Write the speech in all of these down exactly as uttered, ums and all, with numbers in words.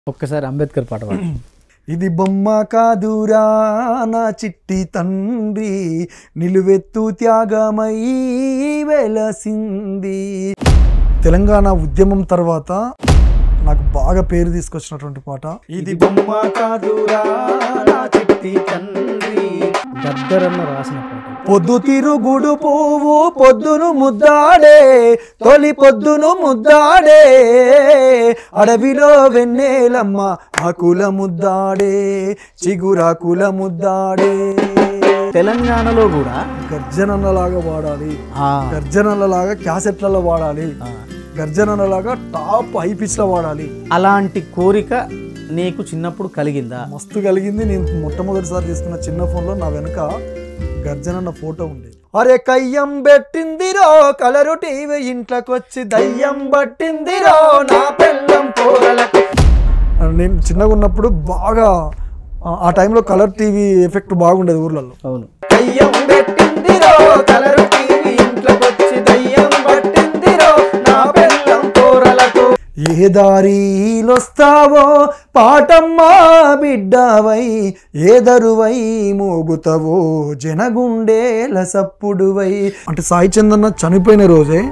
ఒక్కసారి అంబేద్కర్ పాట పాడు. ఇది బొమ్మ కాదురా నా చిట్టి తండ్రి నిలువెత్తు త్యాగమై వెలసింది. తెలంగాణ ఉద్యమం తర్వాత నాకు బాగా పేరు తీసుకొచ్చినటువంటి పాట ఇది బొమ్మ కాదురా నా చిట్టి తండ్రి. గద్దరన్న రాసిన పాట. పొద్దు తిరుగుడు పువ్వు పొద్దును ముద్దాడే తొలి పొద్దును ముద్దాడే అడవిలో వెన్నెలమ్మ ఆకుల ముద్దాడే చిగురాకుల ముద్దాడే. తెలంగాణలో కూడా గర్జనలాగా వాడాలి, గర్జనలాగా క్యాసెట్లలో వాడాలి, గర్జనలాగా టాప్ హై పిచ్ లో వాడాలి. అలాంటి కోరిక నీకు చిన్నప్పుడు కలిగిందా? మస్తు కలిగింది. నేను మొట్టమొదటిసారి తీసుకున్న చిన్న ఫోన్లో నా వెనుక గర్జన ఫోటో ఉంది. అరే కయ్యం పెట్టిందిరో కలరు టీవీ ఇంట్లోకొచ్చి దయ్యం పట్టిందిరో నా పెళ్ళం పోరలకు. నేను చిన్నగా ఉన్నప్పుడు బాగా ఆ టైంలో కలర్ టీవీ ఎఫెక్ట్ బాగుండేది ఊర్లలో. అవును. కయ్యం పెట్టిందిరో కలరు టీవీ ఇంట్లోకొచ్చి దయ్యం పట్టిందిరో నా పెళ్ళం పోరలకు. ఏ దారిలొస్తావో పాటమ్మా బిడ్డవై ఏ దరువై మోగుతావో జనగుండేల సప్పుడువై. అంటే సాయి చందన్న చనిపోయిన రోజే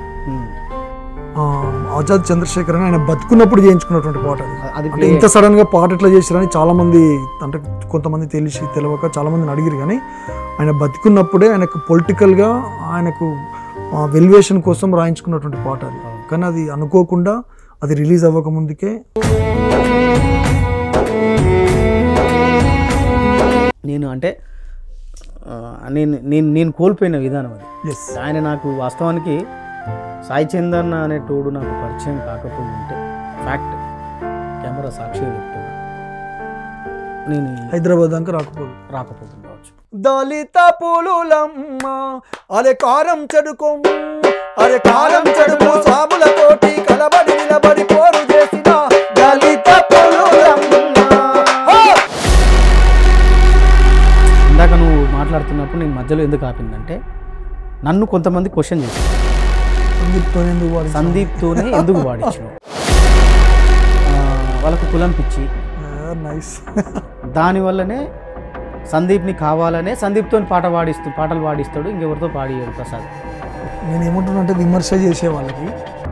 ఆజాద్ చంద్రశేఖర్ అని ఆయన బతుకున్నప్పుడు చేయించుకున్నటువంటి పాట అది. అంటే ఇంత సడన్ గా పాట ఎట్లా చేశారని చాలా మంది, అంటే కొంతమంది తెలిసి తెలియక చాలా మందిని అడిగిరు. కానీ ఆయన బతుకున్నప్పుడే ఆయనకు పొలిటికల్ గా ఆయనకు వెల్యువేషన్ కోసం రాయించుకున్నటువంటి పాట అది. కానీ అది అనుకోకుండా అది రిలీజ్ అవ్వక ముందుకే నేను అంటే నేను నేను నేను కోల్పోయిన విధానం అది. ఎస్. ఆయన నాకు వాస్తవానికి సాయి చందన్న అనేటోడు నాకు పరిచయం కాకపోయి ఉంటే ఫ్యాక్ట్ కెమెరా సాక్షిగా చెప్తున్నా నేను హైదరాబాద్ దాకా రాకపోదు రాకపోతుంది కావచ్చు. దళిత పులులమ్మ అరే కారం చెడుకోము అరే కారం చెడుకో సాములతోటి కలబడి నిలబడి పోరు చేసిన దళిత పులులమ్మ. ఇందాక నువ్వు మాట్లాడుతున్నప్పుడు నేను మధ్యలో ఎందుకు ఆపిందంటే నన్ను కొంతమంది క్వశ్చన్ చేశారు, సందీప్తోనే ఎందుకు వాడించావు, వాళ్ళకు కులం పిచ్చి, దానివల్లనే సందీప్ని కావాలనే సందీప్తో పాట పాడిస్తూ పాటలు పాడిస్తాడు, ఇంకెవరితో పాడియాడు ప్రసాద్. నేను ఏమంటున్నానంటే విమర్శ చేసే వాళ్ళకి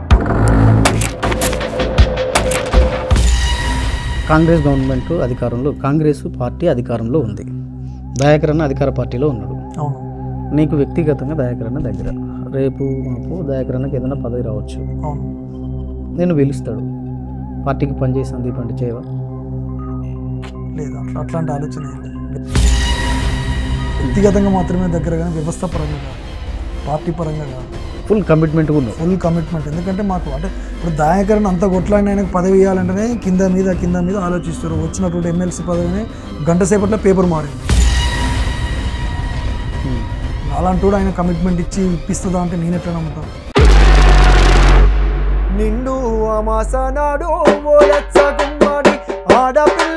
కాంగ్రెస్ గవర్నమెంట్ అధికారంలో, కాంగ్రెస్ పార్టీ అధికారంలో ఉంది, దయాకర్ అన్న అధికార పార్టీలో ఉన్నాడు. అవును. నీకు వ్యక్తిగతంగా దయాకర్ అన్న దగ్గర రేపు మాకు దయాకర్ అన్నకి ఏదైనా పదవి రావచ్చు. అవును. నేను పిలుస్తాడు, పార్టీకి పనిచేసి సందీప్ అంటే చేయవా? లేదా అట్లాంటి ఆలోచన వ్యక్తిగతంగా మాత్రమే దగ్గర, కానీ వ్యవస్థ పరంగా కాదు, పార్టీ పరంగా కాదు. ఫుల్ కమిట్మెంట్ కూడా ఫుల్ కమిట్మెంట్. ఎందుకంటే మాకు అంటే ఇప్పుడు దయాకరణ అంత కొట్లాడిన ఆయనకు పదవి ఇవ్వాలంటేనే కింద మీద కింద మీద ఆలోచిస్తారు. వచ్చినటువంటి ఎమ్మెల్సీ పదవిని గంట సేపట్లో పేపర్ మారింది. అలాంటి కూడా ఆయన కమిట్మెంట్ ఇచ్చి ఇప్పిస్తుందా అంటే నేను ఎట్లా నమ్ముతాను. నిండు అమాస నాడు ఆడపిల్ల